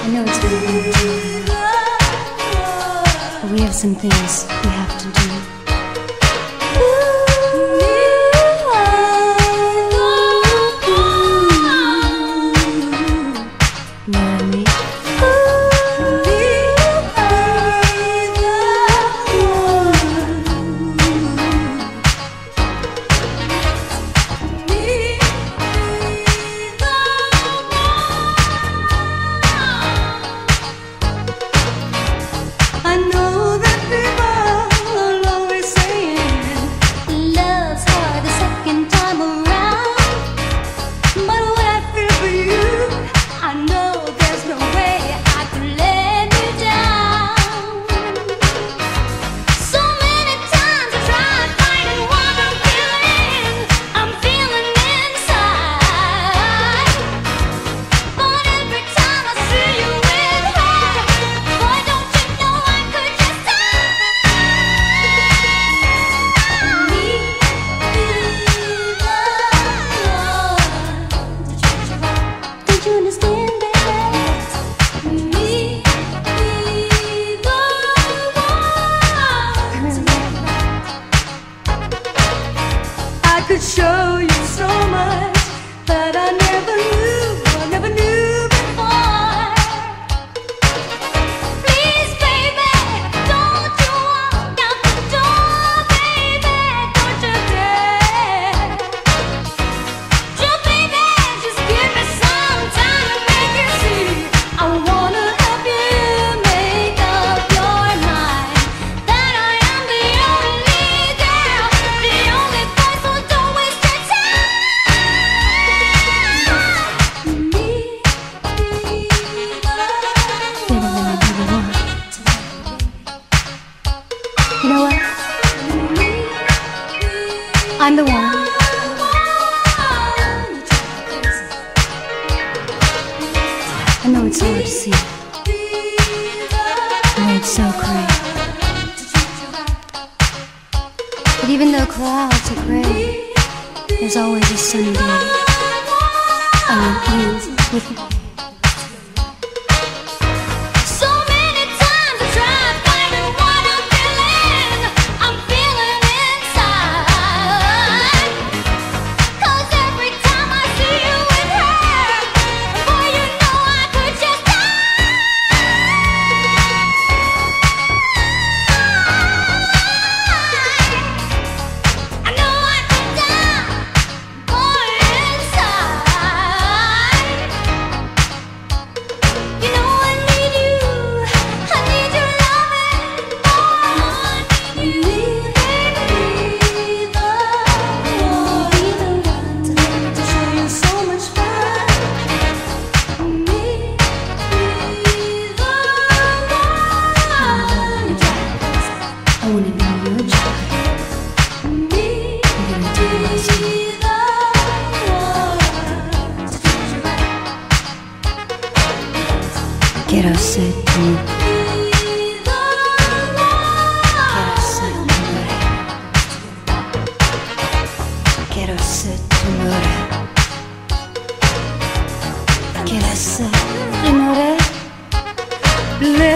I know it's been a long time, but we have some things we have to do. I could show you so much that I never knew before. Please, baby, don't you walk out the door, baby, don't you dare. Just baby, just give me some time to make you see. I wanna help you make up your mind that I am the only girl, the only boy, so don't waste your time. You know what? I'm the one. I know it's hard to see. I know it's so gray. But even though clouds are gray, there's always a sunny day. I want you with me. So many times I tried finding what I'm feeling inside. 'Cause every time I see you with her, boy, you know I could just die. I know I could die, boy, inside. You know I need you, I need your loving, boy, I need you, the one to show you so much fun. Me, the one. I wanna know your job. Me, the one. Quiero ser tú. Quiero ser tu amore. Quiero ser tu amore. Let